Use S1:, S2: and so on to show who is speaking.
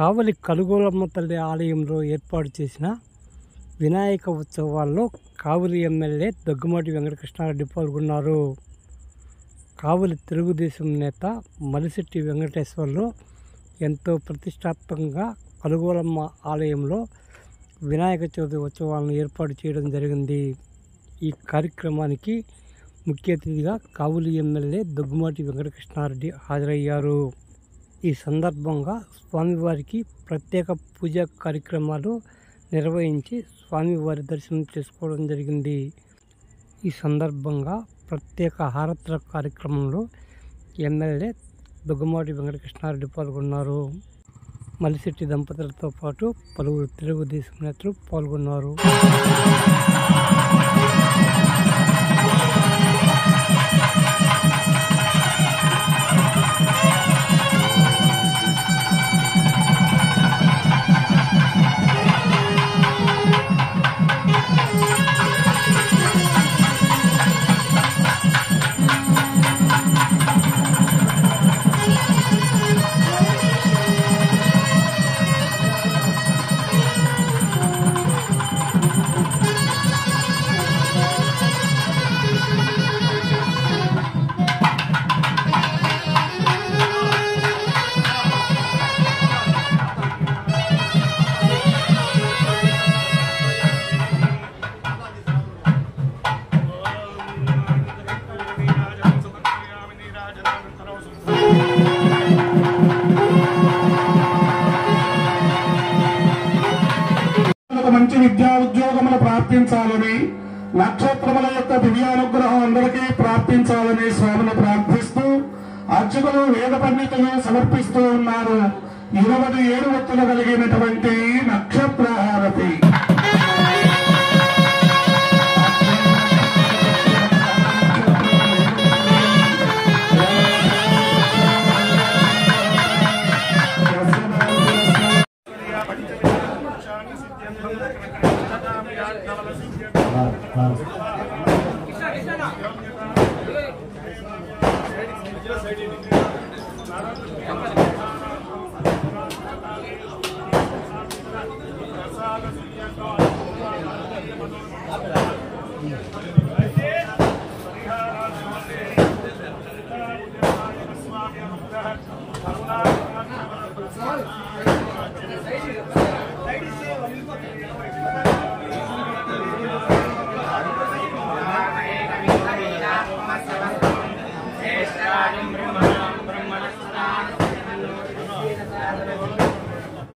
S1: కావలి కలుగోలమ్మ తల్లి ఆలయంలో ఏర్పాటు చేసిన వినాయక ఉత్సవాల్లో కావలి ఎమ్మెల్యే దగ్గుమాటి వెంకటకృష్ణారెడ్డి పాల్గొన్నారు. కావలి తెలుగుదేశం నేత మలిశెట్టి వెంకటేశ్వర్లు ఎంతో ప్రతిష్టాత్మకంగా కలుగోలమ్మ ఆలయంలో వినాయక చవితి ఉత్సవాలను ఏర్పాటు చేయడం జరిగింది. ఈ కార్యక్రమానికి ముఖ్య అతిథిగా కావలి ఎమ్మెల్యే దగ్గుమాటి వెంకటకృష్ణారెడ్డి హాజరయ్యారు. ఈ సందర్భంగా స్వామివారికి ప్రత్యేక పూజా కార్యక్రమాలు నిర్వహించి స్వామివారి దర్శనం చేసుకోవడం జరిగింది. ఈ సందర్భంగా ప్రత్యేక హారతుల కార్యక్రమంలో ఎమ్మెల్యే దగ్గుమాటి వెంకటకృష్ణారెడ్డి పాల్గొన్నారు. మలిశెట్టి దంపతులతో పాటు పలువురు తెలుగుదేశం నేతలు పాల్గొన్నారు.
S2: మంచి విద్యా ఉద్యోగములు ప్రాప్తించాలని, నక్షత్రముల యొక్క దివ్యానుగ్రహం అందరికీ ప్రాప్తించాలని స్వామిని ప్రార్థిస్తూ అర్చకులు వేద పండితులు సమర్పిస్తూ ఉన్నారు. 27 ఒత్తులు కలిగినటువంటి నక్షత్ర హారతి.